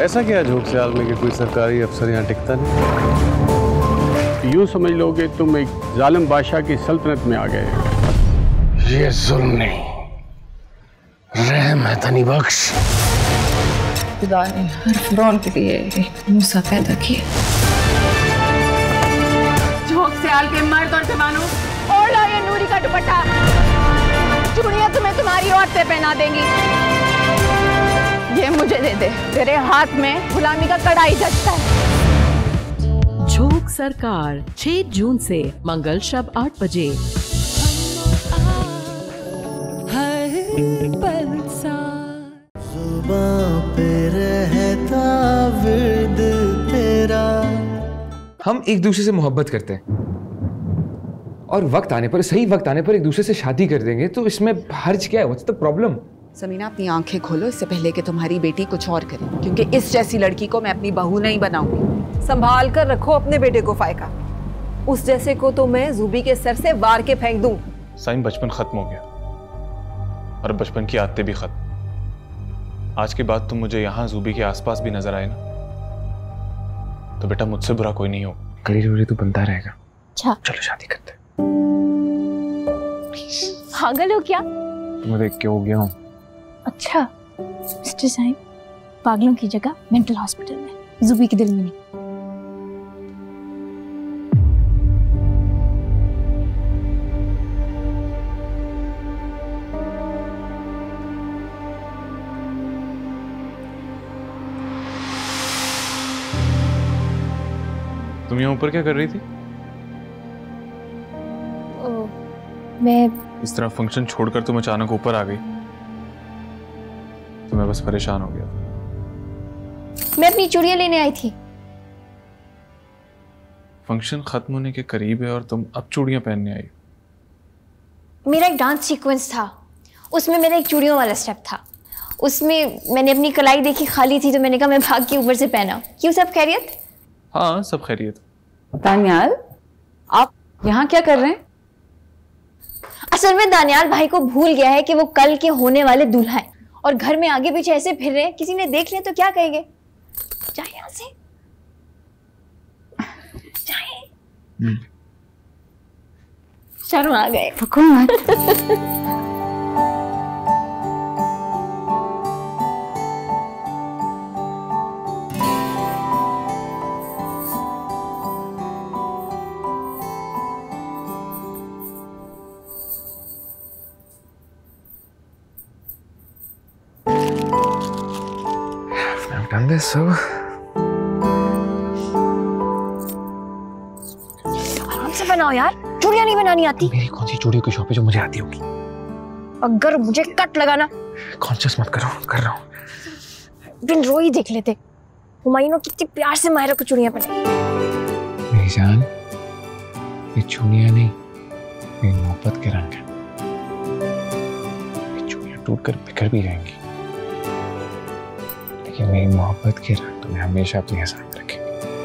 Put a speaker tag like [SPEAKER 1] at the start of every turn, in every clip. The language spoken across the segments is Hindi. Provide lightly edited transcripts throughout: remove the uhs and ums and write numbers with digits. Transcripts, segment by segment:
[SPEAKER 1] ऐसा क्या झोंक सियाल में कि कोई सरकारी अफसर यहाँ टिकता नहीं?
[SPEAKER 2] यूं समझ लो कि तुम एक जालिम बादशाह की सल्तनत में आ गए।
[SPEAKER 1] ये जुल्म नहीं, रहम है तनी बख्श।
[SPEAKER 3] खुदा ने हर फिरौन के लिए एक मूसा पैदा किया।
[SPEAKER 4] झोंक सियाल के मर्द और जवानों, ओढ़ लो ये नूरी का दुपट्टा। चूड़ियां तुम्हें तुम्हारी औरतें पहना देंगी। ये मुझे दे दे, तेरे हाथ में गुलामी का कड़ाई जचता है।
[SPEAKER 5] झोंक सरकार 6 जून से मंगल शब 8 बजे।
[SPEAKER 6] जुबां पे रहता विर्द तेरा।
[SPEAKER 7] हम एक दूसरे से मोहब्बत करते हैं और वक्त आने पर, सही वक्त आने पर एक दूसरे से शादी कर देंगे, तो इसमें हर्ज क्या है? What's the problem?
[SPEAKER 3] समीना, अपनी आंखें खोलो इससे पहले कि तुम्हारी बेटी कुछ और करे, क्योंकि इस जैसी लड़की को मैं अपनी बहू नहीं बनाऊंगी।
[SPEAKER 4] संभाल कर रखो अपने बेटे को फायका। उस जैसे को तो मैं ज़ुबी के सर से वार के फेंक दूं।
[SPEAKER 8] साइन, बचपन खत्म हो गया और बचपन की आदतें भी खत्म। आज के बाद तुम मुझे यहाँ ज़ुबी के आसपास भी नजर आए ना, तो बेटा मुझसे बुरा कोई नहीं हो।
[SPEAKER 7] करीब तो बनता रहेगा।
[SPEAKER 9] अच्छा
[SPEAKER 7] चलो शादी करते।
[SPEAKER 9] पागल हो क्या?
[SPEAKER 7] तुम्हें देख के हो गया हूँ।
[SPEAKER 9] अच्छा मिस्टर साइम, पागलों की जगह मेंटल हॉस्पिटल में, ज़ुबी के दिल में नहीं।
[SPEAKER 8] तुम यहाँ ऊपर क्या कर रही थी?
[SPEAKER 9] मैं
[SPEAKER 8] इस तरह फंक्शन छोड़कर तुम अचानक ऊपर आ गई, तो मैं बस परेशान हो गया।
[SPEAKER 9] मैं अपनी चूड़ियां लेने आई थी।
[SPEAKER 8] फंक्शन खत्म होने के करीब है और तुम अब चूड़ियां पहनने आई?
[SPEAKER 9] मेरा एक डांस सीक्वेंस था, उसमें मेरा एक चूड़ियों वाला स्टेप था। उसमें मैंने अपनी कलाई देखी खाली थी, तो मैंने कहा मैं भाग के ऊपर से पहना। क्यों, सब खैरियत?
[SPEAKER 8] हाँ सब खैरियत।
[SPEAKER 3] दानियाल, आप यहाँ क्या कर रहे हैं?
[SPEAKER 9] असल में दानियाल भाई को भूल गया है कि वो कल के होने वाले दूल्हा है, और घर में आगे पीछे ऐसे फिर रहे हैं, किसी ने देख लिया तो क्या कहेंगे। जाए यहाँ से, जाए। शर्म आ गए।
[SPEAKER 7] Done this, so
[SPEAKER 9] आराम से बनाओ यार, चूड़ियां नहीं बनानी आती।
[SPEAKER 7] मेरी कौन सी चूड़ियों की शॉप है जो मुझे आती होगी?
[SPEAKER 9] अगर मुझे कट लगाना।
[SPEAKER 7] कॉन्शियस मत करो, कर रहा हूँ।
[SPEAKER 9] बिन रोई देख लेते, हुमायूं कितनी प्यार से मायरा को चूड़ियां पहनाई।
[SPEAKER 7] मेरी जान, ये चूड़ियां नहीं, ये मोहब्बत के रंग है। ये चूड़ियां टूटकर बिखर भी जाएंगी, लेकिन मेरी मोहब्बत के रंग तुम्हें हमेशा अपने साथ रखेंगे।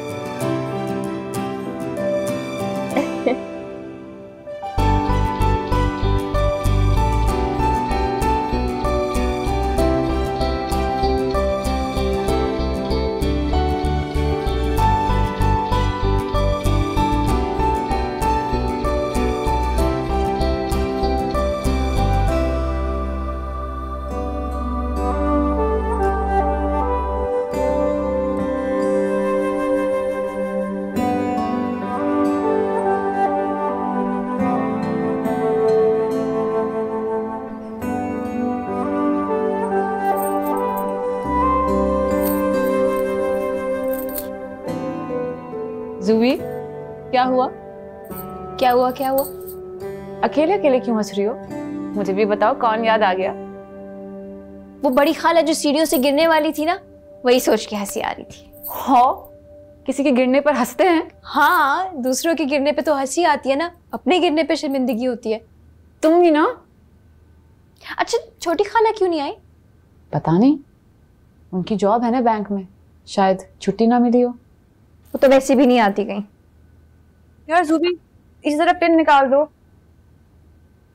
[SPEAKER 3] ज़ुबी, क्या हुआ?
[SPEAKER 9] क्या हुआ, क्या हुआ?
[SPEAKER 3] अकेले अकेले क्यों हंस रही हो? मुझे भी बताओ, कौन याद आ गया?
[SPEAKER 9] वो बड़ी खाला जो सीढ़ियों से गिरने वाली थी ना, वही सोच के हंसी आ रही थी।
[SPEAKER 3] हाँ, किसी के गिरने पर हंसते हैं?
[SPEAKER 9] हाँ, दूसरों के गिरने पे तो हंसी आती है ना, अपने गिरने पे शर्मिंदगी होती है।
[SPEAKER 3] तुम भी ना।
[SPEAKER 9] अच्छा, छोटी खाला क्यों नहीं आई?
[SPEAKER 3] पता नहीं, उनकी जॉब है ना बैंक में, शायद छुट्टी ना मिली हो।
[SPEAKER 9] वो तो वैसे भी नहीं आती कहीं।
[SPEAKER 3] यार ज़ुबी, इस तरह पेन निकाल दो।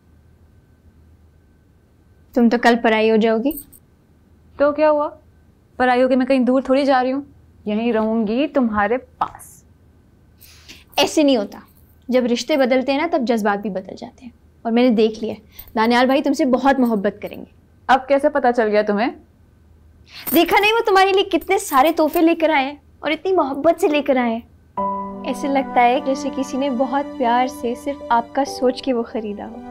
[SPEAKER 9] तुम तो कल पराई हो जाओगी।
[SPEAKER 3] तो क्या हुआ?
[SPEAKER 4] पर आयु कि मैं कहीं दूर थोड़ी जा रही हूँ, यहीं रहूंगी तुम्हारे पास।
[SPEAKER 9] ऐसे नहीं होता, जब रिश्ते बदलते हैं ना तब जज्बात भी बदल जाते हैं। और मैंने देख लिया, दानियाल भाई तुमसे बहुत मोहब्बत करेंगे।
[SPEAKER 4] अब कैसे पता चल गया तुम्हें?
[SPEAKER 9] देखा नहीं वो तुम्हारे लिए कितने सारे तोहफे लेकर आए हैं और इतनी मोहब्बत से लेकर आए हैं। ऐसे लगता है जैसे किसी ने बहुत प्यार से सिर्फ आपका सोच के वो खरीदा हो।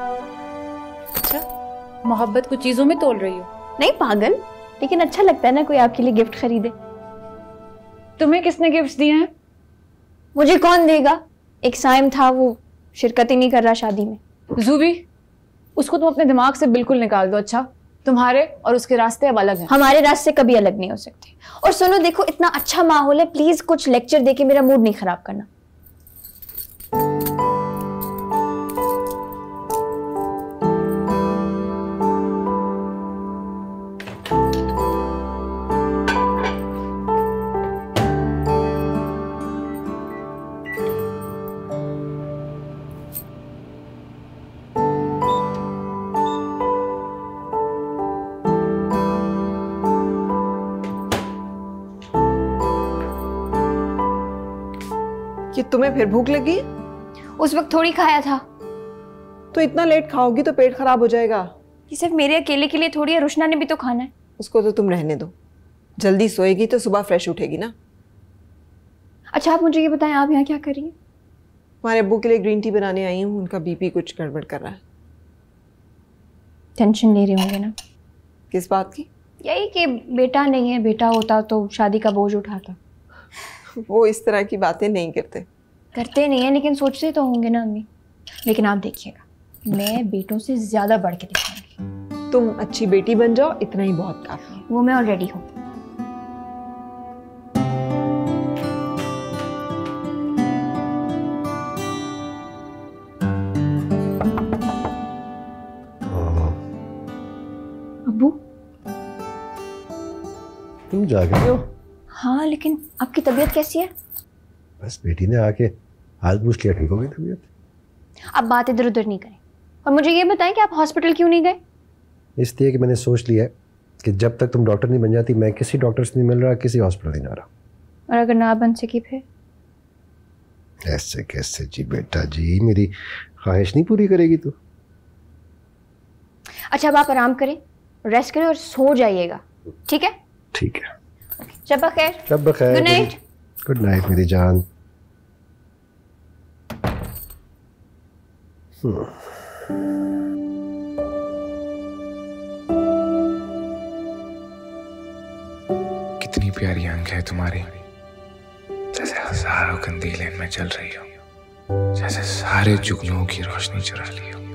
[SPEAKER 4] अच्छा, मोहब्बत को चीजों में तोल रही हो?
[SPEAKER 9] नहीं पागल, लेकिन अच्छा लगता है ना कोई आपके लिए गिफ्ट खरीदे।
[SPEAKER 4] तुम्हें किसने गिफ्ट दिए हैं?
[SPEAKER 9] मुझे कौन देगा? एक साइम था, वो शिरकत ही नहीं कर रहा शादी में।
[SPEAKER 4] जूबी, उसको तुम अपने दिमाग से बिल्कुल निकाल दो। अच्छा, तुम्हारे और उसके रास्ते अब अलग हैं।
[SPEAKER 9] हमारे रास्ते कभी अलग नहीं हो सकते। और सुनो, देखो इतना अच्छा माहौल है, प्लीज कुछ लेक्चर देके मेरा मूड नहीं खराब करना।
[SPEAKER 10] कि तुम्हें फिर भूख लगी?
[SPEAKER 9] उस वक्त थोड़ी खाया था।
[SPEAKER 10] तो इतना लेट खाओगी तो पेट खराब हो जाएगा।
[SPEAKER 9] ये सिर्फ मेरे अकेले के लिए थोड़ी है, रुशना ने भी तो खाना है।
[SPEAKER 10] उसको तो तुम रहने दो, जल्दी सोएगी तो सुबह फ्रेश उठेगी ना।
[SPEAKER 9] अच्छा आप मुझे ये बताएं, आप यहाँ क्या कर रही हैं?
[SPEAKER 10] तुम्हारे अब्बू के लिए ग्रीन टी बनाने आई हूँ, उनका बीपी कुछ गड़बड़ कर रहा है।
[SPEAKER 9] टेंशन ले रही होंगे ना?
[SPEAKER 10] किस बात की?
[SPEAKER 9] यही कि बेटा नहीं है, बेटा होता तो शादी का बोझ उठाता।
[SPEAKER 10] वो इस तरह की बातें नहीं करते
[SPEAKER 9] नहीं है, लेकिन सोचते तो होंगे ना अम्मी। लेकिन आप देखिएगा, मैं बेटों से ज्यादा बढ़ के दिखाऊंगी।
[SPEAKER 10] तुम अच्छी बेटी बन जाओ, इतना ही बहुत काफी है।
[SPEAKER 9] वो मैं ऑलरेडी हूँ। अब्बू
[SPEAKER 1] तुम जा गई हो?
[SPEAKER 9] हाँ, लेकिन आपकी तबीयत कैसी है?
[SPEAKER 1] बस बेटी ने आके हाल पूछ लिया, ठीक हो गई तबीयत।
[SPEAKER 9] आप बात इधर उधर नहीं करें और मुझे ये बताएं कि आप हॉस्पिटल क्यों नहीं गए?
[SPEAKER 1] इसलिए कि मैंने सोच लिया है कि जब तक तुम डॉक्टर नहीं बन जाती मैं किसी डॉक्टर से नहीं मिल रहा, किसी हॉस्पिटल नहीं जा रहा।
[SPEAKER 9] और अगर ना बन सकी फिर?
[SPEAKER 1] ऐसे कैसे जी बेटा जी, मेरी ख्वाहिश नहीं पूरी करेगी तू।
[SPEAKER 9] अच्छा अब आप आराम करें, रेस्ट करें और सो जाइएगा, ठीक है?
[SPEAKER 1] ठीक है।
[SPEAKER 9] शब्बा खैर।
[SPEAKER 1] शब्बा खैर।
[SPEAKER 9] Good night.
[SPEAKER 1] गुड नाइट मेरी जान।
[SPEAKER 7] कितनी प्यारी आंखें हैं तुम्हारी, जैसे हजारों कंदीलें इनमें जल रही हो, जैसे सारे जुगनुओं की रोशनी चुरा ली हो।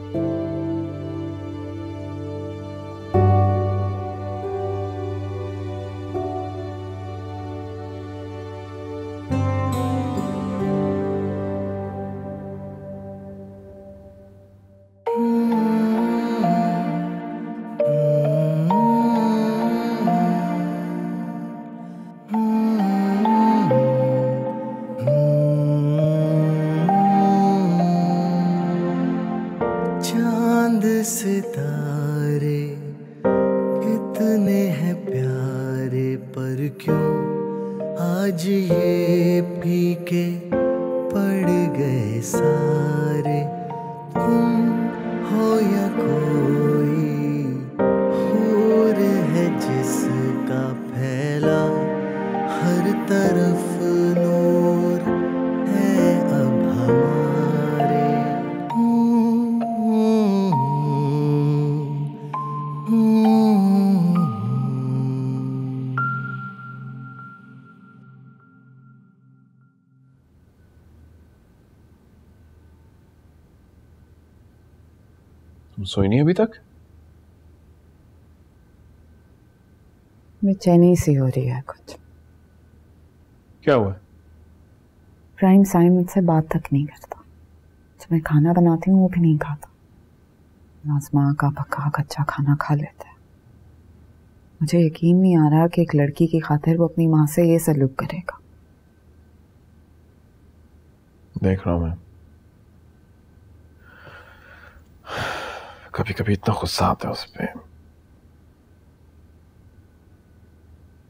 [SPEAKER 6] चांद सितारे कितने हैं प्यारे, पर क्यों आज ये फीके पड़ गए सारे। तुम हो या कोई हूर है जिसका फैला हर तरफ नूर है अब हमारे।
[SPEAKER 8] तुम सोई नहीं अभी तक?
[SPEAKER 3] बेचैनी सी हो रही है कुछ।
[SPEAKER 8] क्या हुआ?
[SPEAKER 3] प्राइम साइम मुझसे बात तक नहीं करता। जब मैं खाना बनाती हूँ वो भी नहीं खाता। नाज़मा का पक्का कच्चा खाना खा लेता है। मुझे यकीन नहीं आ रहा कि एक लड़की की खातिर वो अपनी माँ से ये सलूक करेगा।
[SPEAKER 8] देख रहा हूं मैं, कभी कभी इतना गुस्सा आता है उस पे।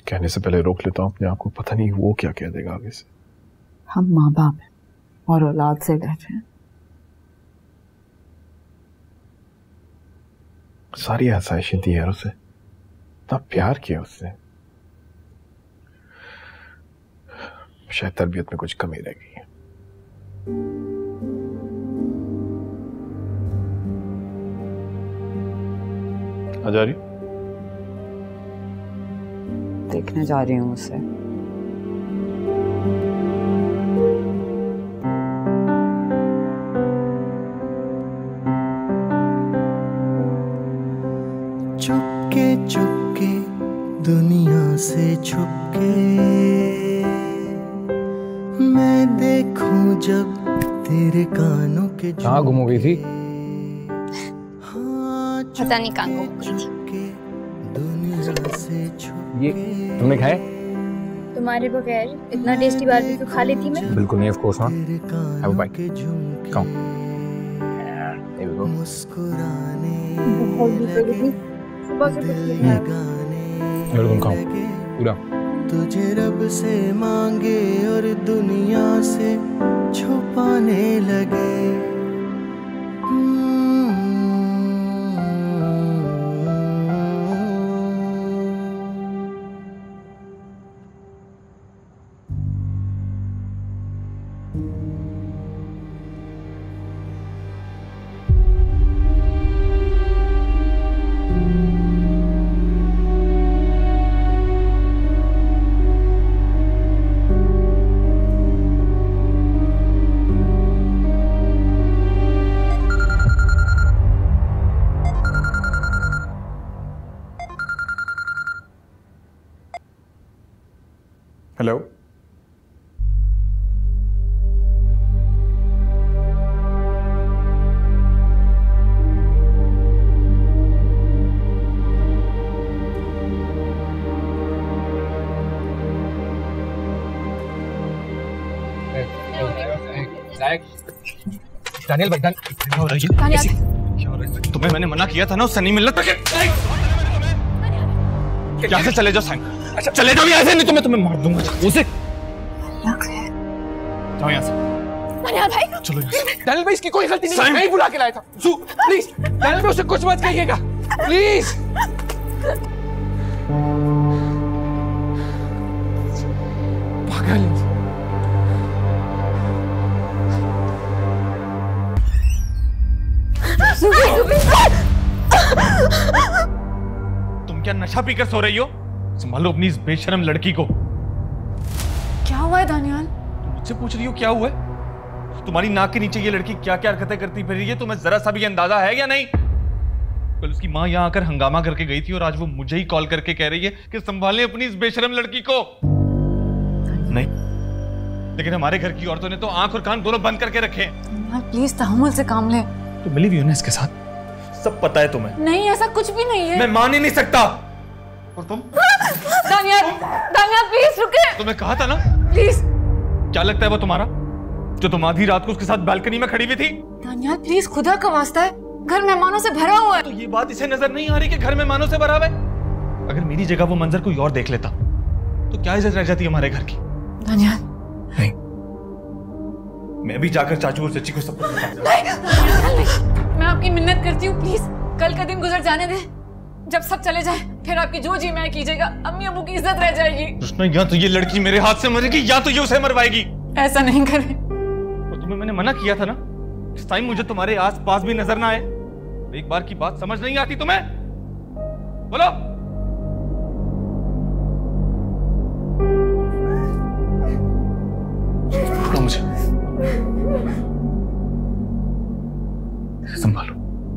[SPEAKER 11] कहने से पहले रोक लेता हूँ अपने आप को, पता नहीं वो क्या कह देगा आगे से।
[SPEAKER 3] हम माँ बाप हैं और औलाद से डर रहे हैं।
[SPEAKER 11] सारी आसाइशें दी यार उसे, इतना प्यार किया उससे, शायद तरबियत में कुछ कमी रह गई है।
[SPEAKER 8] आ जा रही?
[SPEAKER 3] देखने जा रही हूँ उसे।
[SPEAKER 6] चुपके चुपके दुनिया से छुपके मैं देखूं जब तेरे कानों के।
[SPEAKER 7] कहाँ गुम हो गई थी?
[SPEAKER 9] पता नहीं कहाँ गुम हो गई थी।
[SPEAKER 7] ये तुमने खाया?
[SPEAKER 9] तुम्हारे बगैर इतना टेस्टी बारबेक्यू खा लेती मैं?
[SPEAKER 7] बिल्कुल नहीं, of course not. Have a bite. Come. There we go.
[SPEAKER 9] सुबह से कुछ नहीं खाया।
[SPEAKER 7] बिल्कुल खाओ पूरा।
[SPEAKER 6] तुझे रब से मांगे और दुनिया से छुपाने लगे।
[SPEAKER 8] हेलो।
[SPEAKER 7] दानियल भाई,
[SPEAKER 8] तुम्हें मैंने मना किया था ना उससे नहीं मिलना। यहाँ से चले जाओ साइन। अच्छा चले जाओ यहाँ से, नहीं तो मैं तुम्हें मार दूंगा उसे। जाओ यहाँ से।
[SPEAKER 9] दानियल भाई
[SPEAKER 8] चलो यहाँ से।
[SPEAKER 7] दानियल भाई इसकी कोई गलती नहीं, मैं ही बुला के लाया था। प्लीज दानियल भाई उसे कुछ मत कहिएगा प्लीज। पागल।
[SPEAKER 8] तुम क्या नशा पीकर सो रही हो? संभालो अपनी इस बेशरम लड़की को।
[SPEAKER 4] क्या हुआ है दानियाल?
[SPEAKER 8] मुझसे पूछ रही हो क्या हुआ है? तुम्हारी नाक के नीचे ये लड़की क्या क्या हरकतें करती फिर रही है, तुम्हें जरा सा भी अंदाजा है या नहीं? कल उसकी माँ यहाँ आकर हंगामा करके गई थी और आज वो मुझे ही कॉल करके कह रही है कि संभालें अपनी इस बेशरम लड़की को। नहीं, लेकिन हमारे घर की औरतों ने तो आंख और कान दोनों बंद करके रखे हैं।
[SPEAKER 4] प्लीज तहम्मुल से काम ले।
[SPEAKER 8] तो मिली भी हो ना इसके साथ, सब पता है तुम्हें।
[SPEAKER 4] नहीं ऐसा कुछ भी नहीं है।
[SPEAKER 8] मैं मान ही नहीं सकता। और तुम?
[SPEAKER 4] दानियाल प्लीज रुके।
[SPEAKER 8] तुम्हें कहा था ना।
[SPEAKER 4] प्लीज।
[SPEAKER 8] क्या लगता है वो तुम्हारा, जो तुम आधी रात को उसके साथ बालकनी में खड़ी हुई थी?
[SPEAKER 4] दानियाल प्लीज, खुदा का वास्ता है, घर मेहमानों से भरा हुआ है।
[SPEAKER 8] तो ये बात इसे नजर नहीं आ रही कि घर मेहमानों से भरा हुआ है? अगर मेरी जगह वो मंजर कोई और देख लेता तो क्या इज्जत रह जाती हमारे घर की?
[SPEAKER 4] दानियाल
[SPEAKER 8] नहीं, मैं भी जाकर चाचू और चची को सब कुछ बताऊंगा।
[SPEAKER 4] मैं आपकी मिन्नत करती हूँ, प्लीज कल का दिन गुजर जाने दे। जब सब चले जाए फिर आपकी जो जी मैं कीजिएगा, अम्मी अबू की इज्जत रह जाएगी।
[SPEAKER 8] कृष्णा, या तो ये लड़की मेरे हाथ से मरेगी या तो ये उसे मरवाएगी।
[SPEAKER 4] ऐसा नहीं करे।
[SPEAKER 8] और तुम्हें मैंने मना किया था ना, इस टाइम मुझे तुम्हारे आस पास भी नजर ना आए। एक बार की बात समझ नहीं आती तुम्हें? बोलो। मुझे संभालो।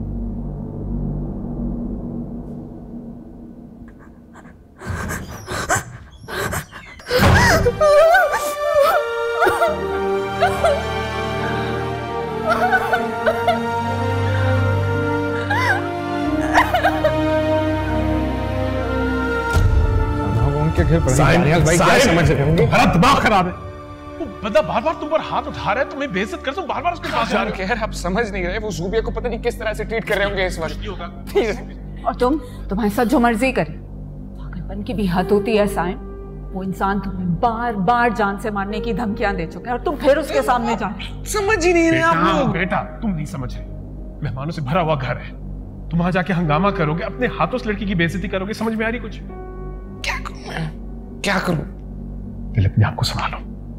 [SPEAKER 7] उनके घर पर दानियाल भाई क्या समझ रहे होंगे?
[SPEAKER 11] हमारा दिमाग खराब है।
[SPEAKER 12] बंदा बार-बार तुम पर हाथ उठा रहा है, तुम्हें बेइज्जत कर, तुम बार-बार उसके पास जा रहे हो।
[SPEAKER 7] खैर आप समझ नहीं रहे, वो ज़ूबिया को पता नहीं किस तरह से ट्रीट कर रहे होंगे इस वक्त।
[SPEAKER 4] और तुम्हारे साथ जो मर्जी करे,
[SPEAKER 3] बचपन की भी हद होती है साइम। वो इंसान तुम्हें बार बार जान से मारने की धमकियां दे चुका है और तुम फिर उसके सामने जाए।
[SPEAKER 12] समझ ही नहीं रहे आप लोग। बेटा तुम नहीं समझ रहे, मेहमानों से भरा हुआ घर है, तुम वहां जाके हंगामा करोगे, अपने हाथों से लड़की की बेइज्जती करोगे, समझ में आ रही कुछ?
[SPEAKER 7] क्या करूं मैं, क्या करूं?
[SPEAKER 12] पहले अपने आप को संभालो।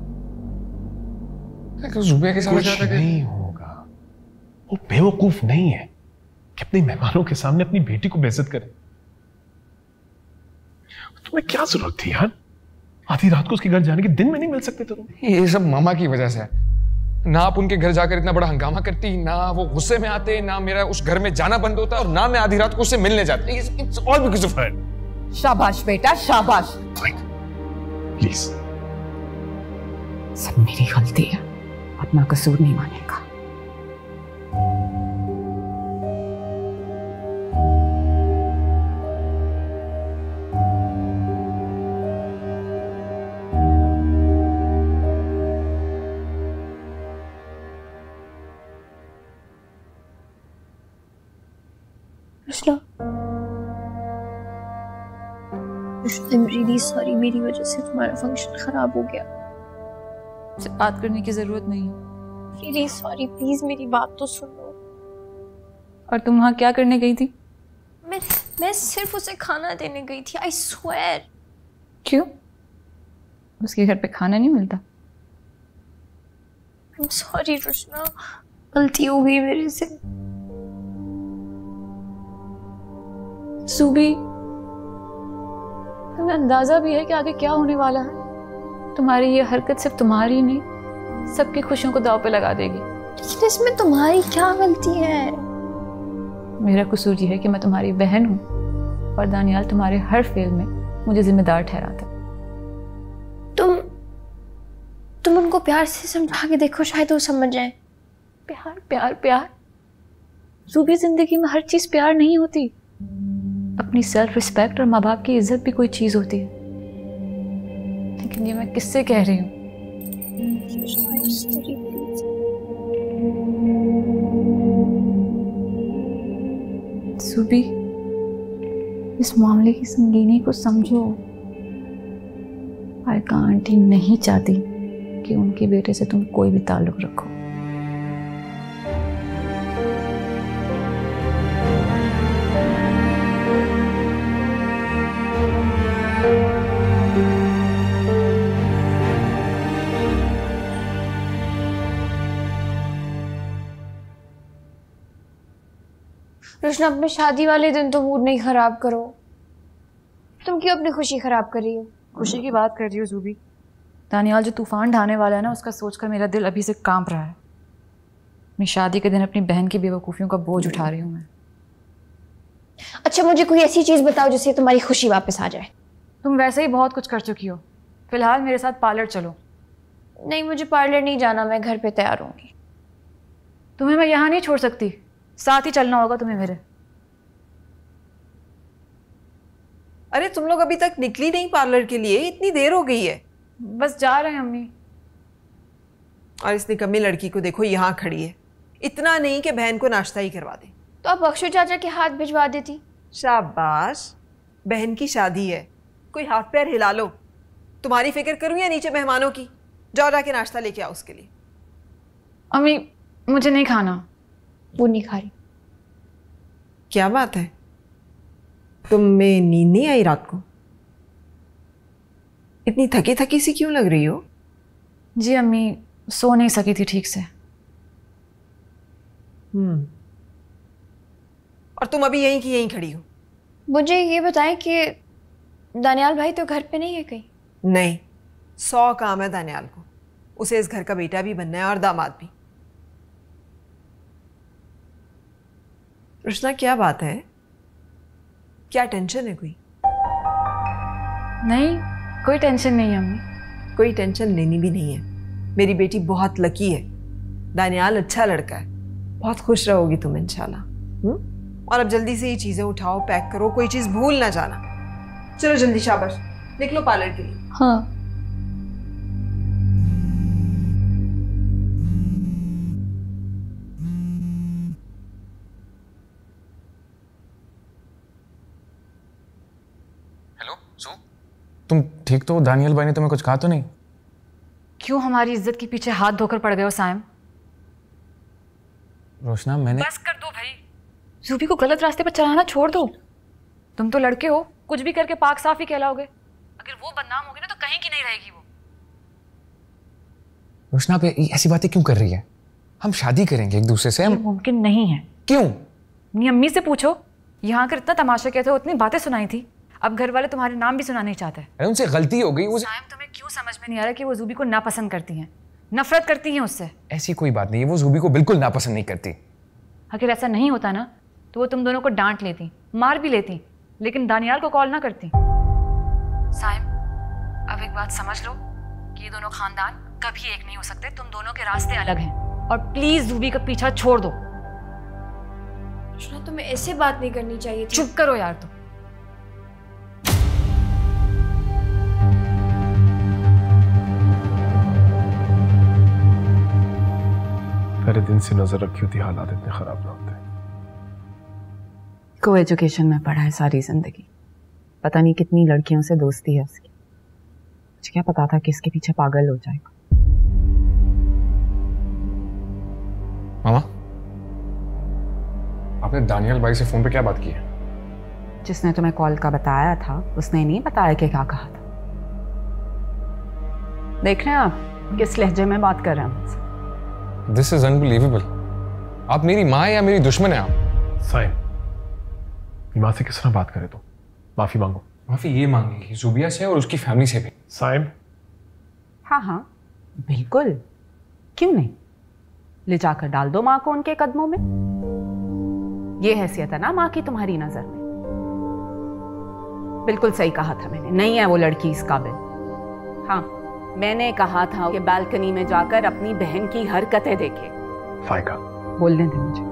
[SPEAKER 7] जुबे के साथ
[SPEAKER 12] कुछ नहीं होगा, वो बेवकूफ नहीं है कि अपने मेहमानों के सामने अपनी बेटी को बेइज्जत करे। तुम्हें क्या जरूरत थी यार, आधी रात को उसके घर जाने के, दिन में नहीं मिल सकते तुम?
[SPEAKER 7] ये सब मामा की वजह से है। ना आप उनके घर जाकर इतना बड़ा हंगामा करती, ना वो गुस्से में आते, ना मेरा उस घर में जाना बंद होता, और ना मैं आधी रात को उससे मिलने जाती। It's all because of her.
[SPEAKER 3] शाबाश बेटा शाबाश।
[SPEAKER 12] प्लीज।
[SPEAKER 3] सब मेरी गलती है, अपना कसूर नहीं मानेगा।
[SPEAKER 9] I'm really sorry, मेरी वजह से तुम्हारा फंक्शन खराब हो गया।
[SPEAKER 3] से बात करने की जरूरत नहीं।
[SPEAKER 9] Really sorry, प्लीज मेरी बात तो सुनो।
[SPEAKER 3] और तुम वहां क्या करने गई थी?
[SPEAKER 9] मैं सिर्फ उसे खाना देने गई थी, I swear।
[SPEAKER 3] क्यों? उसके घर पे खाना नहीं मिलता?
[SPEAKER 9] I'm sorry रुशना, गलती हो गई मेरे से।
[SPEAKER 3] सूबी, तुम्हें अंदाजा भी है कि आगे क्या होने वाला है? तुम्हारी ये हरकत सिर्फ तुम्हारी नहीं, सबकी खुशियों को दांव पे लगा देगी।
[SPEAKER 9] लेकिन इसमें तुम्हारी क्या गलती है?
[SPEAKER 3] मेरा कसूर ये है कि मैं तुम्हारी बहन हूँ और दानियाल तुम्हारे हर फेल में मुझे जिम्मेदार ठहराता।
[SPEAKER 9] तुम उनको प्यार से समझा के देखो, शायद वो समझ जाए।
[SPEAKER 3] प्यार प्यार प्यार, सूबी जिंदगी में हर चीज प्यार नहीं होती। अपनी सेल्फ रिस्पेक्ट और माँ बाप की इज्जत भी कोई चीज होती है। लेकिन ये मैं किससे कह रही हूँ? सूबी, इस मामले की संगीनी को समझो। आयका आंटी नहीं चाहती कि उनके बेटे से तुम कोई भी ताल्लुक रखो।
[SPEAKER 9] रुशना, अपने शादी वाले दिन तो मूड नहीं खराब करो। तुम क्यों अपनी खुशी खराब कर रही हो?
[SPEAKER 3] खुशी की बात कर रही हो जूबी? दानियाल जो तूफान ढाने वाला है ना, उसका सोचकर मेरा दिल अभी से कांप रहा है। अपनी शादी के दिन अपनी बहन की बेवकूफ़ियों का बोझ उठा रही हूँ मैं।
[SPEAKER 9] अच्छा, मुझे कोई ऐसी चीज बताओ जिससे तुम्हारी खुशी वापस आ जाए।
[SPEAKER 3] तुम वैसे ही बहुत कुछ कर चुकी हो। फिलहाल मेरे साथ पार्लर चलो।
[SPEAKER 9] नहीं, मुझे पार्लर नहीं जाना, मैं घर पे तैयार होंगी।
[SPEAKER 3] तुम्हें मैं यहाँ नहीं छोड़ सकती, साथ ही चलना होगा तुम्हें मेरे।
[SPEAKER 10] अरे तुम लोग अभी तक निकली नहीं पार्लर के लिए? इतनी देर हो गई है।
[SPEAKER 3] बस जा रहे हैं अम्मी।
[SPEAKER 10] और इस निकम्मी लड़की को देखो, यहाँ खड़ी है। इतना नहीं कि बहन को नाश्ता ही करवा दे।
[SPEAKER 9] तो आप बख्शो चाचा के हाथ भिजवा देती।
[SPEAKER 10] शाबाश, बहन की शादी है, कोई हाथ पैर हिला लो। तुम्हारी फिक्र करूं या नीचे मेहमानों की? जाओ जाके नाश्ता लेके आओ उसके लिए।
[SPEAKER 3] अम्मी, मुझे नहीं खाना।
[SPEAKER 9] वो नहीं खा रही।
[SPEAKER 10] क्या बात है, तुम्हें नींद नहीं आई रात को? इतनी थकी थकी सी क्यों लग रही हो?
[SPEAKER 3] जी अम्मी, सो नहीं सकी थी ठीक से।
[SPEAKER 10] और तुम अभी यहीं की यहीं खड़ी हो?
[SPEAKER 9] मुझे ये बताएं कि दानियाल भाई तो घर पे नहीं है कहीं?
[SPEAKER 10] नहीं, 100 काम है दानियाल को। उसे इस घर का बेटा भी बनना है और दामाद भी। रुशना, क्या बात है? क्या टेंशन है कोई?
[SPEAKER 3] नहीं, कोई टेंशन नहीं है अम्मी।
[SPEAKER 10] कोई टेंशन लेनी भी नहीं है। मेरी बेटी बहुत लकी है। दानियाल अच्छा लड़का है, बहुत खुश रहोगी तुम इंशाल्लाह। और अब जल्दी से ये चीजें उठाओ, पैक करो, कोई चीज भूल ना जाना। चलो जल्दी, शाबाश, निकलो पार्लर के लिए।
[SPEAKER 9] हाँ।
[SPEAKER 7] हेलो तुम ठीक तो हो? दानियल भाई ने तुम्हें कुछ कहा तो नहीं?
[SPEAKER 3] क्यों हमारी इज्जत के पीछे हाथ धोकर पड़ गए हो साइम?
[SPEAKER 7] रोशना मैंने
[SPEAKER 3] बस कर दो भाई। जूबी को गलत रास्ते पर चलाना छोड़ दो। तुम तो लड़के हो, कुछ भी करके पाक साफ ही कहलाओगे। अगर वो बदनाम होगी ना तो कहीं की नहीं रहेगी वो।
[SPEAKER 7] रोशना पे ऐसी बातें क्यों कर रही है? हम शादी करेंगे एक दूसरे से। हम
[SPEAKER 3] मुमकिन नहीं है।
[SPEAKER 7] क्यों?
[SPEAKER 3] अपनी अम्मी से पूछो, यहाँ आकर इतना तमाशा किया था, उतनी बातें सुनाई थी, अब घर वाले तुम्हारे नाम भी सुना नहीं चाहते।
[SPEAKER 7] अरे उनसे गलती हो गई।
[SPEAKER 3] साइम तुम्हें क्यों समझ में नहीं आ रहा कि वो जूबी को नापसंद करती हैं, नफरत करती हैं उससे?
[SPEAKER 7] ऐसी कोई बात नहीं है, वो जूबी को बिल्कुल नापसंद नहीं करती।
[SPEAKER 3] अगर ऐसा नहीं होता ना तो वो तुम दोनों को डांट लेती, मार भी लेती, लेकिन दानियाल को कॉल ना करती। साइम अब एक बात समझ लो कि ये दोनों खानदान कभी एक नहीं हो सकते, तुम दोनों के रास्ते अलग हैं। और प्लीज जूबी का पीछा छोड़ दो।
[SPEAKER 9] तुम्हें ऐसे बात नहीं करनी चाहिए थी।
[SPEAKER 3] चुप करो यार तुम।
[SPEAKER 12] पहले दिन से नजर रखी होती हालात इतने खराब ना होते।
[SPEAKER 3] को एजुकेशन में पढ़ा है सारी जिंदगी, पता नहीं कितनी लड़कियों से दोस्ती है उसकी। मुझे क्या पता था कि इसके पीछे पागल हो जाएगा।
[SPEAKER 7] मामा, आपने दानियल भाई से फोन पे क्या बात की है?
[SPEAKER 3] जिसने तुम्हें कॉल का बताया था उसने नहीं बताया कि क्या कहा था। देख रहे हैं आप किस लहजे में बात कर रहे हैं मुझसे।
[SPEAKER 7] This is unbelievable. आप मेरी माँ या मेरी दुश्मन है? आप
[SPEAKER 12] साइम, माँ से किस तरह बात करे तो? माफी मांगो।
[SPEAKER 7] माफी ये मांगेगी जुबिया से और उसकी फैमिली से भी।
[SPEAKER 12] साइम
[SPEAKER 3] हाँ हाँ बिल्कुल, क्यों नहीं, ले जाकर डाल दो माँ को उनके कदमों में। ये हैसियत है ना माँ की तुम्हारी नजर में। बिल्कुल सही कहा था मैंने, नहीं है वो लड़की इस काबिल। हाँ मैंने कहा था कि बालकनी में जाकर अपनी बहन की हरकतें देखे।
[SPEAKER 12] फायका
[SPEAKER 3] बोलने दे मुझे।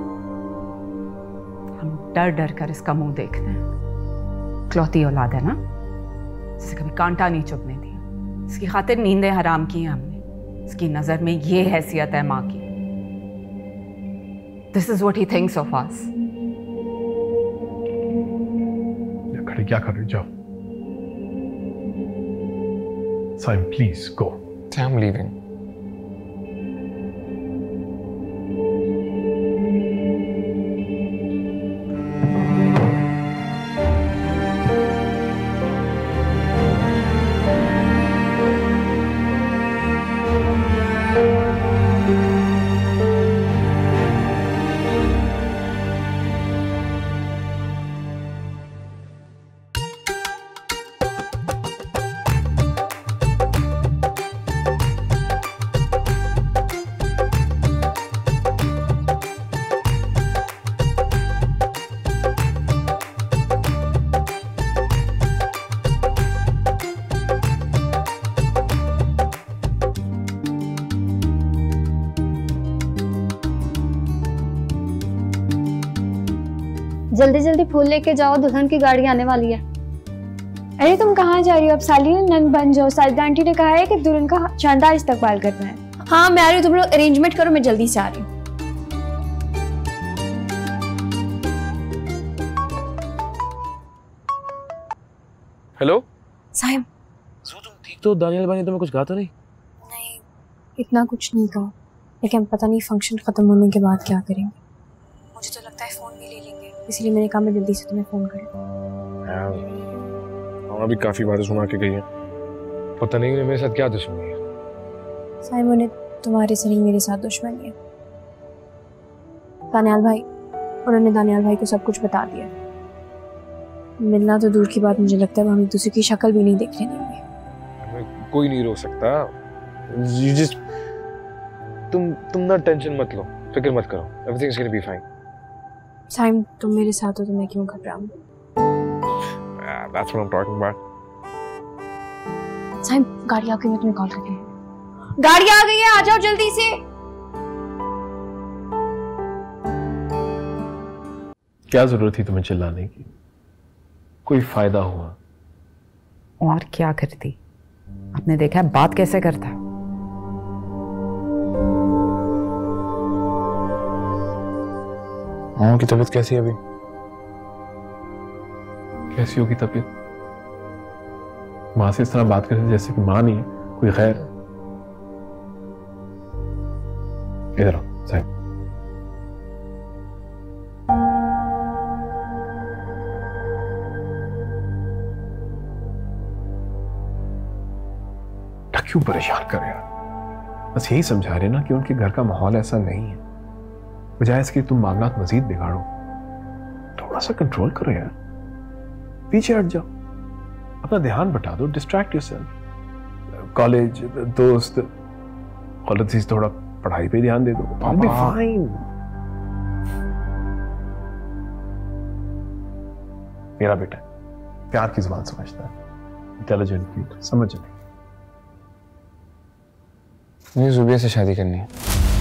[SPEAKER 3] हम डर डर कर इसका मुंह देखते हैं। इकलौती औलाद है ना, जिसे कभी कांटा नहीं चुभने दिया। इसकी खातिर नींदें हराम की हैं हमने। इसकी नजर में ये हैसियत है माँ की। This is what he thinks of us.
[SPEAKER 12] खड़े क्या कर रही? जाओ। Saim please go.
[SPEAKER 7] I am leaving.
[SPEAKER 9] जल्दी जल्दी फूल लेके जाओ, दुल्हन की गाड़ी आने वाली है। अरे तुम कहाँ जा रही हो? अब साली नंद बन जाओ। साजिदा आंटी ने कहा है कि दुल्हन का शानदार इस्तकबाल करना है। हाँ मैं आ रही हूँ, तुम लोग अरेंजमेंट करो, मैं जल्दी से आ रही हूँ।
[SPEAKER 7] हेलो
[SPEAKER 9] साहिब,
[SPEAKER 11] तुम ठीक तो? दानियल भाई ने तुम्हें कुछ कहा तो नहीं?
[SPEAKER 9] नहीं इतना कुछ नहीं कहा, लेकिन पता नहीं फंक्शन खत्म होने के बाद क्या करेंगे। मुझे तो लगता है फोन भी ले लेंगे, इसलिए मैंने कहा मैं जल्दी से तुम्हें फोन करूं।
[SPEAKER 11] मामा भी काफी बातें सुना के गई है, पता नहीं मेरे साथ क्या दुश्मनी है।
[SPEAKER 9] साहिब उन्हें तुम्हारे से नहीं मेरे साथ दुश्मनी है। दानियाल भाई, उन्होंने दानियाल भाई को सब कुछ बता दिया। मिलना तो दूर की बात, मुझे लगता है हम एक दूसरे की शक्ल भी नहीं देखने देंगे।
[SPEAKER 11] कोई नहीं रो सकता। You just तुम ना टेंशन मत लो, फिक्र मत करो, everything is gonna be fine.
[SPEAKER 9] Saim तुम मेरे साथ हो तो मैं क्यों घबराऊं?
[SPEAKER 11] That's what I'm talking about.
[SPEAKER 9] Saim गाड़ी आ गई, मैं तुम्हें कॉल करती हूँ। गाड़ी आ गई है, आ जाओ जल्दी से।
[SPEAKER 12] क्या जरूरत थी तुम्हें चिल्लाने की? कोई फायदा हुआ?
[SPEAKER 3] और क्या करती? आपने देखा है बात कैसे करता है।
[SPEAKER 7] मामा की तबीयत कैसी है अभी?
[SPEAKER 12] कैसी होगी तबीयत? माँ से इस तरह बात करते जैसे कि माँ नहीं है, कोई खैर। इधर आओ साहब। क्यों परेशान कर यार, बस यही समझा रहे ना कि उनके घर का माहौल ऐसा नहीं है, बजाय इसके तुम मामलात मजीद बिगाड़ो। थोड़ा सा कंट्रोल करो यार, पीछे हट जाओ, अपना ध्यान बटा दो, डिस्ट्रैक्ट योरसेल्फ। कॉलेज, दोस्त, गलत चीज, थोड़ा पढ़ाई पे ध्यान दे दो, I'll be fine। मेरा बेटा प्यार की जुबान समझता है, इंटेलिजेंट, समझ नहीं।
[SPEAKER 7] मुझे जुबिया से शादी करनी है।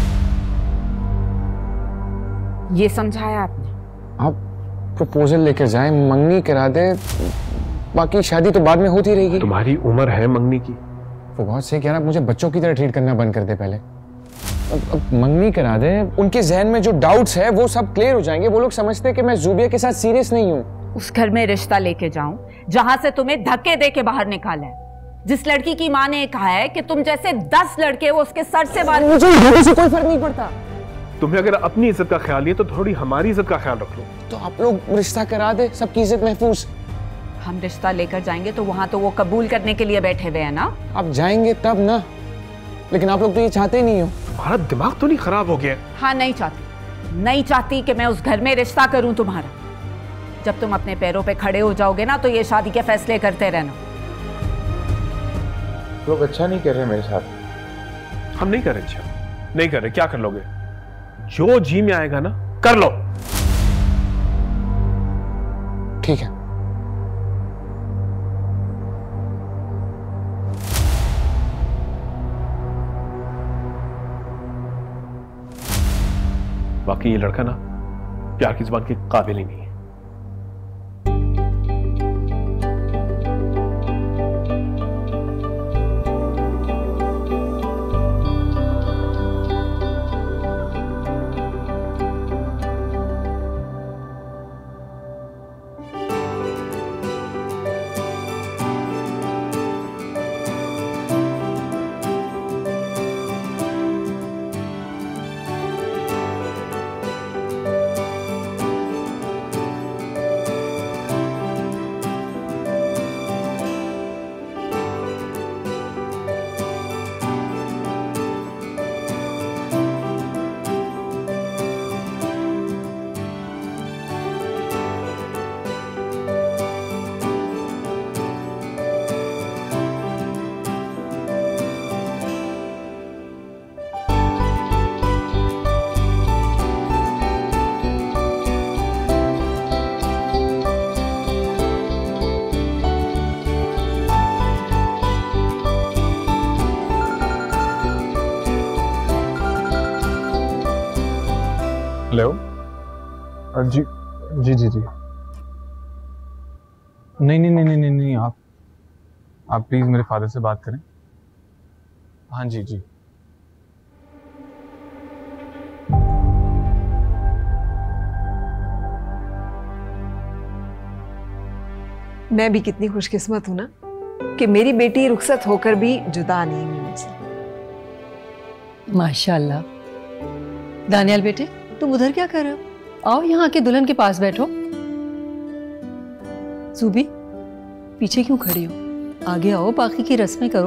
[SPEAKER 4] ये समझाया आपने?
[SPEAKER 7] आप प्रपोजल लेकर जाएं, मंगनी करा दे, बाकी शादी तो बाद में होती रहेगी।
[SPEAKER 12] तुम्हारी उम्र है मंगनी की।
[SPEAKER 7] वो बहुत सही कह रहा, मुझे बच्चों की तरह ट्रीट करना बंद कर दे पहले। अब मंगनी करा दे, उनके जहन में जो डाउट्स है वो सब क्लियर हो जाएंगे। वो लोग समझते हैं कि मैं जुबिया के साथ सीरियस नहीं हूँ।
[SPEAKER 4] उस घर में रिश्ता लेके जाऊं जहां से तुम्हें धक्के दे के बाहर निकाला है, जिस लड़की की माँ ने कहा है कि तुम जैसे 10 लड़के वो उसके सर से बाहर।
[SPEAKER 7] मुझे लोगों से कोई फर्क नहीं पड़ता।
[SPEAKER 12] तुम्हें अगर अपनी इज्जत का ख्याल नहीं है तो थोड़ी हमारी इज्जत का ख्याल रख लो।
[SPEAKER 7] तो आप लोग रिश्ता करा दे, सबकी इज्जत महफूज।
[SPEAKER 4] हम रिश्ता लेकर जाएंगे तो वहां तो वो कबूल करने के लिए बैठे हुए हैं ना।
[SPEAKER 7] आप जाएंगे तब ना, लेकिन आप लोग तो ये चाहते ही नहीं हो।
[SPEAKER 12] तुम्हारा दिमाग तो नहीं खराब हो गया?
[SPEAKER 4] हाँ, नहीं चाहती कि मैं उस घर में रिश्ता करूं तुम्हारा। जब तुम अपने पैरों पे खड़े हो जाओगे ना तो ये शादी के फैसले करते रहना।
[SPEAKER 11] लोग अच्छा नहीं कर रहे मेरे साथ।
[SPEAKER 12] हम नहीं कर रहे, अच्छा नहीं कर रहे, क्या कर लोगे? जो जी में आएगा ना कर लो।
[SPEAKER 7] ठीक है।
[SPEAKER 12] बाकी ये लड़का ना प्यार की जुबान के काबिल ही नहीं है।
[SPEAKER 11] हेलो। जी जी जी जी। नहीं, आप प्लीज मेरे फादर से बात करें। हाँ जी जी।
[SPEAKER 10] मैं भी कितनी खुशकिस्मत हूं ना कि मेरी बेटी रुखसत होकर भी जुदा नहीं हुई मुझसे।
[SPEAKER 13] माशाल्लाह। दानियाल बेटे, तुम उधर क्या कर रहे हो? आओ यहाँ आके दुल्हन के पास बैठो। जुबी, पीछे क्यों खड़ी हो? आगे आओ, बाकी की रस्में करो।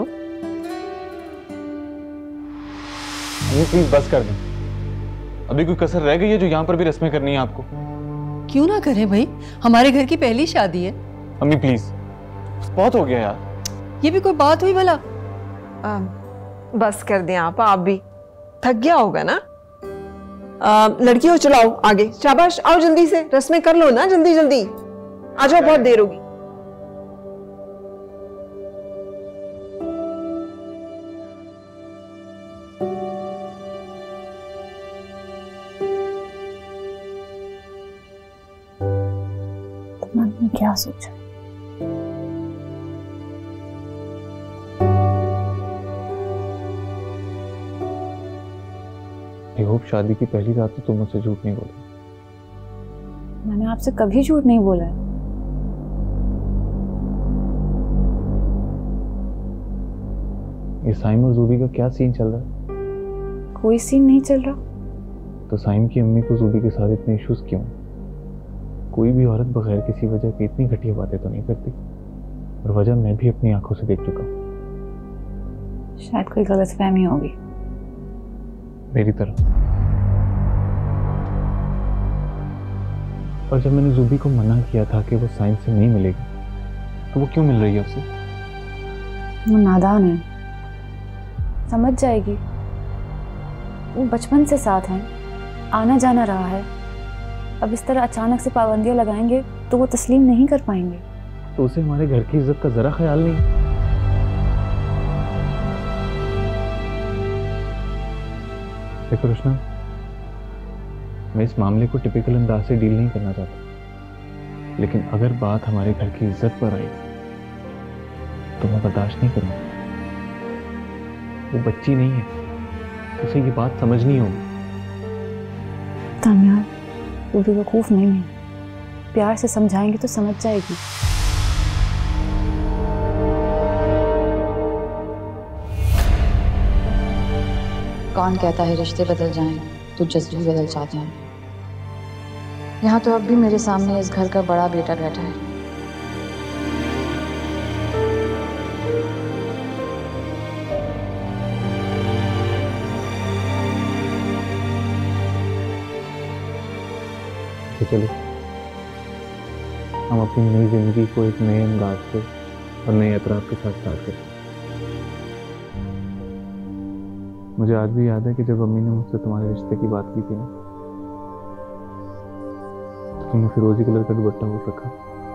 [SPEAKER 11] प्लीज बस कर दें, अभी कोई कसर रह गई है जो यहाँ पर भी रस्में करनी है आपको?
[SPEAKER 13] क्यों ना करें भाई, हमारे घर की पहली शादी है।
[SPEAKER 11] अम्मी प्लीज, बहुत हो गया यार।
[SPEAKER 13] ये भी कोई बात हुई भला?
[SPEAKER 10] बस कर दें आप भी थक गया होगा ना। लड़कियों चलाओ आगे, शाबाश, आओ जल्दी से रस्में कर लो ना, जल्दी जल्दी आ जाओ, बहुत देर होगी।
[SPEAKER 3] मन में क्या सोचा?
[SPEAKER 11] शादी की पहली रात तो तुम मुझसे झूठ नहीं बोले।
[SPEAKER 3] मैंने आपसे कभी झूठ नहीं बोला है।
[SPEAKER 7] ये साइम और जूबी का क्या सीन चल रहा है?
[SPEAKER 3] कोई सीन नहीं चल रहा।
[SPEAKER 7] तो साइम की अम्मी को जूबी के साथ इतने इश्यूज क्यों? कोई भी औरत बगैर किसी वजह के इतनी घटिया बातें तो नहीं करती, और वजह मैं भी अपनी आंखों से देख चुका हूं।
[SPEAKER 3] शायद कोई गलतफहमी होगी
[SPEAKER 7] मेरी तरफ। और जब मैंने जूबी को मना किया था कि वो साइम से नहीं मिलेगी, तो वो क्यों मिल रही है उससे?
[SPEAKER 3] वो नादान है, समझ जाएगी। वो बचपन से साथ हैं, आना जाना रहा है। अब इस तरह अचानक से पाबंदियां लगाएंगे तो वो तस्लीम नहीं कर पाएंगे।
[SPEAKER 7] तो उसे हमारे घर की इज्जत का जरा ख्याल नहीं। देखो रुशना, मैं इस मामले को टिपिकल अंदाज से डील नहीं करना चाहता, लेकिन अगर बात हमारे घर की इज्जत पर आई तो मैं बर्दाश्त नहीं करूंगा। वो बच्ची नहीं है, उसे ये बात समझनी होगी।
[SPEAKER 3] तानिया, वो बेवकूफ नहीं है, प्यार से समझाएंगे तो समझ जाएगी।
[SPEAKER 14] कौन कहता है रिश्ते बदल जाएं तो जज्बे भी बदल जाते हैं। यहाँ तो अब भी मेरे सामने इस घर का बड़ा बेटा बैठा है।
[SPEAKER 7] तो चलो हम अपनी नई जिंदगी को एक नए अंदाज से और नए अतराफ के साथ स्टार्ट करें। मुझे आज भी याद है कि जब अम्मी ने मुझसे तुम्हारे रिश्ते की बात की थी ना, तो तुमने फिरोजी कलर का दुपट्टा ओढ़ रखा।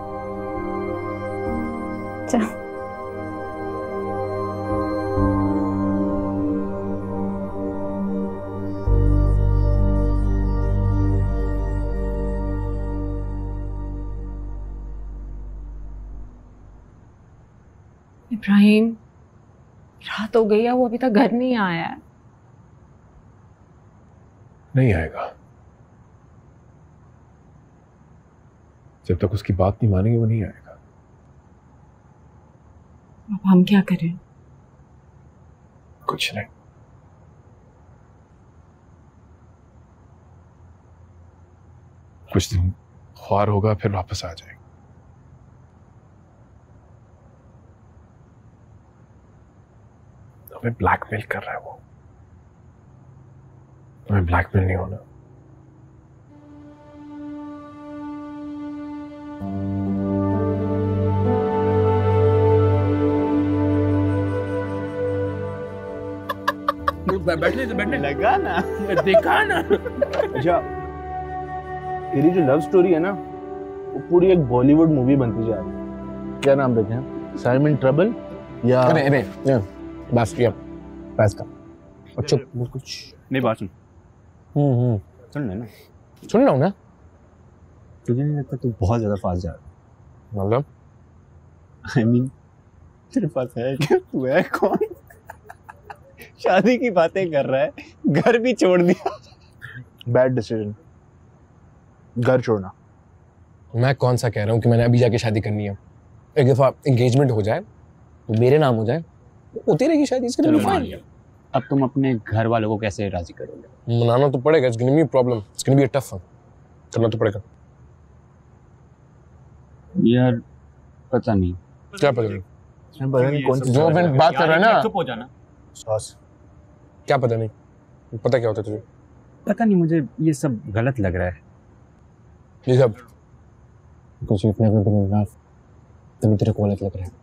[SPEAKER 4] इब्राहिम, रात हो गई है, वो अभी तक घर नहीं आया है।
[SPEAKER 12] नहीं आएगा। जब तक उसकी बात नहीं मानेंगे वो नहीं आएगा।
[SPEAKER 4] अब हम क्या करें?
[SPEAKER 12] कुछ नहीं। कुछ दिन ख्वार होगा, फिर वापस आ जाएगा। हमें ब्लैकमेल कर रहा है वो। हमें ब्लैकमेल नहीं होना।
[SPEAKER 15] बैठने लगा ना, देखा ना। अच्छा, तेरी जो लव स्टोरी है ना, वो पूरी एक बॉलीवुड मूवी बनती जा रही है। क्या नाम रखे हैं? साइम इन ट्रबल या
[SPEAKER 7] अरे बस किया बस का और चुप।
[SPEAKER 15] कुछ नहीं, बात सुन। सुन ले ना।
[SPEAKER 7] सुन रहा हूँ ना।
[SPEAKER 15] तुझे नहीं लगता तू बहुत ज्यादा फास्ट जा रहा है?
[SPEAKER 7] मतलब
[SPEAKER 15] I mean, तेरे पास है क्या? तू है कौन? शादी की बातें कर रहा है, घर भी छोड़ दिया। बैड डिसीजन, घर छोड़ना।
[SPEAKER 7] मैं कौन सा कह रहा हूँ कि मैंने अभी जाके शादी करनी है। एक दफा एंगेजमेंट हो जाए तो मेरे नाम हो जाए, होती रहेगी शादी। इसके लिए मान लिया।
[SPEAKER 15] अब तुम अपने घर वालों को कैसे राजी करोगे?
[SPEAKER 7] मनाना तो पड़ेगा। It's gonna be problem, it's gonna be a tough one. करना तो पड़ेगा
[SPEAKER 15] यार। पता नहीं
[SPEAKER 7] क्या पता नहीं।
[SPEAKER 15] पता नहीं कौन सी
[SPEAKER 7] जो अपन बात कर रहे हैं ना।
[SPEAKER 15] चुप हो जाना। सॉस
[SPEAKER 7] क्या पता नहीं? पता क्या होता है तुझे?
[SPEAKER 15] पता नहीं, मुझे ये सब गलत लग रहा है।
[SPEAKER 7] ये सब कुछ इतना तभी तेरे को गलत लग रहा है।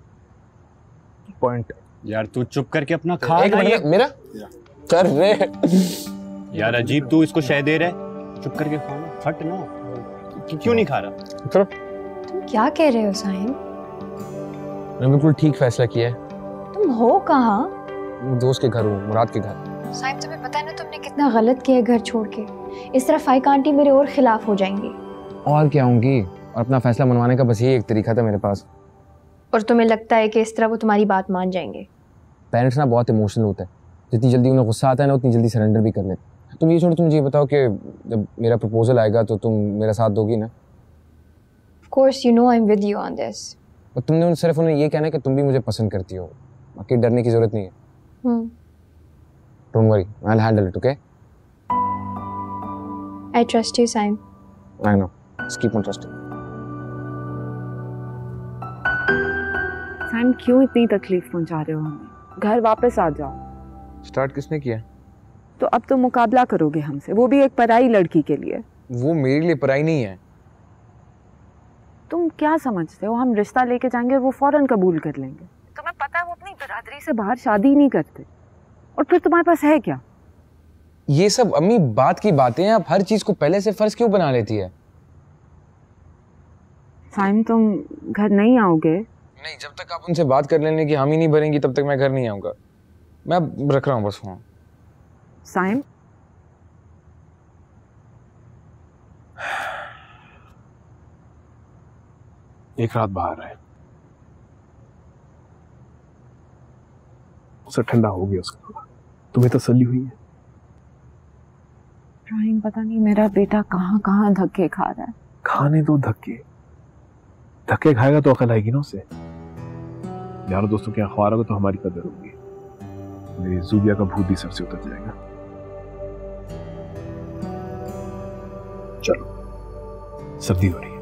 [SPEAKER 15] पॉइंट यार, तू चुप करके अपना खा।
[SPEAKER 7] एक मिनट मेरा कर रे
[SPEAKER 15] यार। अजीब, तू इसको शय दे रहा है। चुप करके खा ना, फट ना। क्यों नहीं खा रहा?
[SPEAKER 7] चलो।
[SPEAKER 9] तुम क्या कह रहे हो साहिम?
[SPEAKER 7] मैंने बिल्कुल ठीक फैसला किया है।
[SPEAKER 9] तुम हो कहाँ?
[SPEAKER 7] दोस्त के घर हूँ, मुराद के घर।
[SPEAKER 9] साहिम, तुम्हें पता है ना तुमने कितना गलत किया है घर छोड़ के। इस तरह फाइक आंटी मेरे और खिलाफ हो जाएंगी।
[SPEAKER 7] और क्या होंगी? और अपना फैसला मनवाने का बस यही एक तरीका था मेरे पास।
[SPEAKER 9] और तुम्हें लगता है कि इस तरह वो तुम्हारी बात मान जाएंगे?
[SPEAKER 7] पेरेंट्स ना बहुत इमोशनल होते हैं। जितनी जल्दी उन्हें गुस्सा आता है ना, उतनी जल्दी सरेंडर भी कर लेते। तुम ये छोड़ो, तुम मुझे ये बताओ कि जब मेरा प्रपोजल आएगा तो तुम मेरा साथ दोगी ना?
[SPEAKER 9] Of course, you know I'm with you on this.
[SPEAKER 7] और तुमने सिर्फ उन्हें ये कहना है कि तुम भी मुझे पसंद करती हो, बाकी डरने की जरूरत नहीं है।
[SPEAKER 16] Don't worry, I'll handle it, okay?
[SPEAKER 9] I trust you, Saim.
[SPEAKER 16] I know. Just keep on trusting.
[SPEAKER 3] Saim क्यों इतनी तकलीफ पहुंचा रहे हो हमें? घर वापस आ जाओ।
[SPEAKER 16] स्टार्ट किसने किया?
[SPEAKER 3] तो अब तो मुकाबला करोगे हमसे, वो भी एक पराई लड़की के लिए।
[SPEAKER 16] वो मेरे लिए पराई नहीं है।
[SPEAKER 3] तुम क्या समझते हो हम रिश्ता लेके जाएंगे और वो फौरन कबूल कर लेंगे? तुम्हें पता है वो अपनी बिरादरी से बाहर शादी ही नहीं करते। और फिर तुम्हारे पास है क्या?
[SPEAKER 16] ये सब अम्मी बात की बातें हैं, आप हर चीज को पहले से फर्ज क्यों बना लेती है?
[SPEAKER 3] साइम तुम घर नहीं आओगे?
[SPEAKER 16] नहीं, जब तक आप उनसे बात कर लेने की हामी नहीं भरेंगी तब तक मैं घर नहीं आऊंगा। मैं अब रख रहा हूँ बस फोन।
[SPEAKER 3] साइम
[SPEAKER 12] एक रात बाहर है, उसे ठंडा हो गया उसका थोड़ा। तुम्हें तसल्ली हुई है?
[SPEAKER 3] राहिम पता नहीं मेरा बेटा कहाँ कहाँ धक्के खा रहा है।
[SPEAKER 12] खाने दो धक्के, धक्के खाएगा तो अकल आएगी ना उसे। यारों दोस्तों के अखबार होगा तो हमारी कदर होगी। मेरी जूबिया का भूत भी सर से उतर जाएगा। चलो, सर्दी हो रही है।